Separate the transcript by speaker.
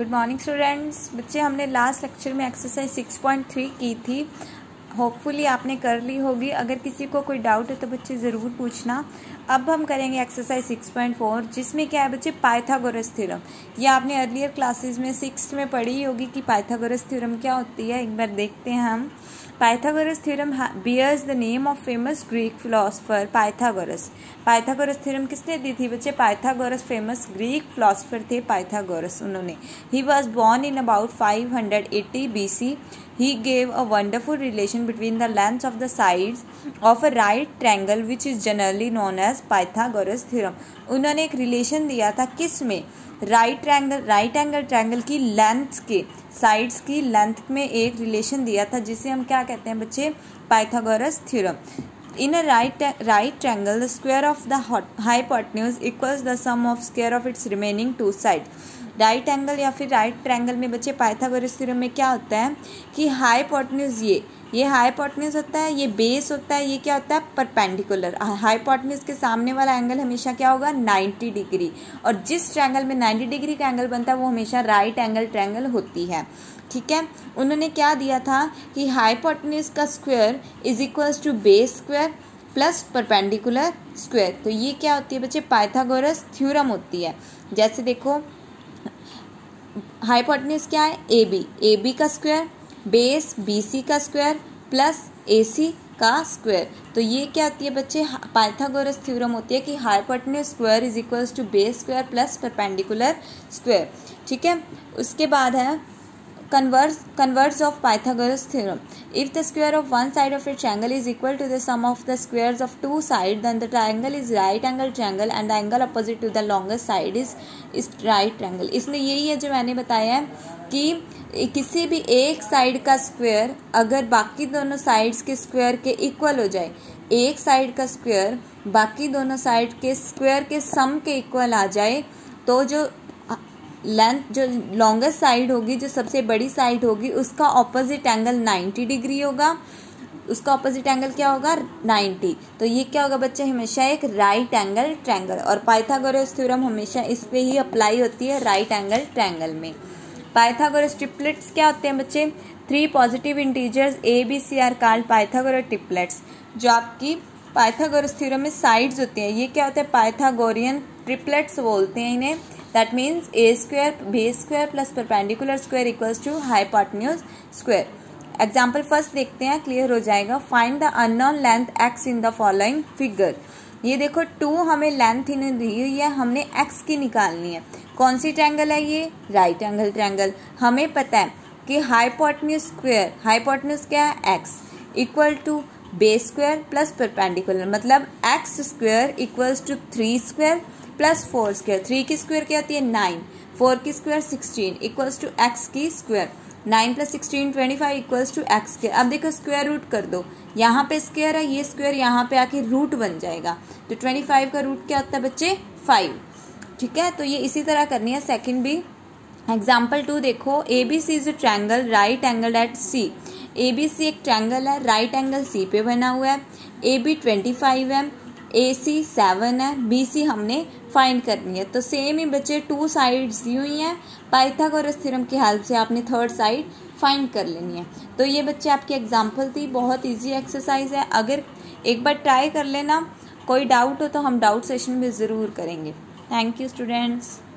Speaker 1: Good morning students. बच्चे, हमने last lecture में एक्सरसाइज 6.3 की थी। होपफुली आपने कर ली होगी। अगर किसी को कोई डाउट है तो बच्चे ज़रूर पूछना। अब हम करेंगे एक्सरसाइज 6.4, जिसमें क्या है बच्चे, पाइथागोरस थ्योरम। ये आपने अर्लियर क्लासेस में 6th में पढ़ी होगी कि पाइथागोरस थ्योरम क्या होती है। एक बार देखते हैं हम। Pythagoras theorem bears the name of famous Greek philosopher Pythagoras. Pythagoras theorem किसने दी थी बच्चे? पाइथागोरस फेमस ग्रीक फिलोसफर थे पाइथागोरस, उन्होंने। He was born in about 580 BC. He gave a wonderful relation between the lengths of the sides of a right triangle which is generally known as Pythagoras theorem. उन्होंने एक relation दिया था किस में? Right angle triangle की length के, sides की length में एक रिलेशन दिया था, जिसे हम क्या कहते हैं बच्चे? Pythagoras theorem. In a right triangle the square of the hypotenuse equals the sum of square of its remaining two side. Right angle या फिर राइट ट्रायंगल में बच्चे पाइथागोरस थ्योरम में क्या होता है कि हाइपोटेन्यूज, ये हाइपोटेन्यूज होता है, ये बेस होता है, ये क्या होता है? परपेंडिकुलर। हाइपोटेन्यूज के सामने वाला एंगल हमेशा क्या होगा? 90 डिग्री। और जिस ट्रायंगल में 90 डिग्री का एंगल बनता है वो हमेशा राइट एंगल ट्रायंगल होती है। ठीक है। उन्होंने क्या दिया था कि हाइपोटेन्यूज का square is equals to base square plus perpendicular square. तो ये क्या होती है बच्चे? पाइथागोरस थ्योरम होती है। जैसे देखो, हाइपोटेन्यूज क्या है? ए बी का स्क्वायर बेस BC का स्क्वायर प्लस AC का स्क्वायर। तो ये क्या होती है बच्चे? पाइथागोरस थ्योरम होती है कि hypotenuse square is equals to base square plus perpendicular square. ठीक है। उसके बाद है converse of Pythagoras theorem. If the square of one side of a triangle is equal to the sum of the squares of two sides, then the triangle is right angle triangle and the angle opposite to the longest side is right triangle. इसमें यही है जो मैंने बताया है कि किसी भी एक साइड का स्क्वायर अगर बाकी दोनों साइड्स के स्क्वायर के इक्वल हो जाए, एक साइड का स्क्वायर बाकी दोनों साइड के स्क्वायर के सम के इक्वल आ जाए, तो जो लेंथ, जो लॉन्गेस्ट साइड होगी, जो सबसे बड़ी साइड होगी, उसका ऑपोजिट एंगल 90 डिग्री होगा। उसका ऑपोजिट एंगल क्या होगा? 90। तो ये क्या होगा बच्चे? हमेशा एक राइट एंगल ट्रायंगल। और पाइथागोरस थ्योरम हमेशा इस पे ही अप्लाई होती है, राइट एंगल ट्रायंगल में। पाइथागोरस ट्रिपलेट्स क्या होते हैं बच्चे? 3 positive integers ABC are called Pythagoras triplets. जो आपकी पाइथागोरस थ्योरम में साइड्स होती हैं, ये क्या होते हैं? पाइथागोरियन ट्रिपलेट्स बोलते हैं इन्हें। That means a square base square plus perpendicular square equals to hypotenuse square. Example first देखते हैं, क्लियर हो जाएगा। Find the unknown length x in the following figure. ये देखो 2 हमें लेंथ इन्हें दी हुई है, हमने x की निकालनी है। कौन सी ट्रायंगल है ये? Right angle triangle. हमें पता है कि हाइपोटेन्यूज स्क्वायर, हाइपोटेन्यूज क्या है? x equal to base square plus perpendicular, मतलब x square equals to 3 square plus 4 square. 3 की स्क्वायर क्या होती है? 9। 4 की स्क्वायर 16 इक्वल्स टू x की square. 9 plus 16 25 equals to x square. अब देखो स्क्वायर रूट कर दो, यहाँ पे स्क्वायर है, ये स्क्वायर यहाँ पे आके रूट बन जाएगा। तो 25 का रूट क्या होता है बच्चे? 5। ठीक है। तो ये इसी तरह करनी है सेकंड भी। एग्जाम्पल 2 देखो, ABC is a triangle right angle at C। ABC एक ट्रायंगल है, राइट एंगल C पे बना हुआ है। AB 25 है, AC 7 है, BC हमने फाइंड करनी है। तो सेम ही बच्चे 2 साइड्स दी हुई हैं, पाइथागोरस थ्योरम की हेल्प से आपने थर्ड साइड फाइंड कर लेनी है। तो ये बच्चे आपकी एग्जांपल थी, बहुत इजी एक्सरसाइज है। अगर एक बार ट्राई कर लेना, कोई डाउट हो तो हम डाउट सेशन में ज़रूर करेंगे। Thank you students.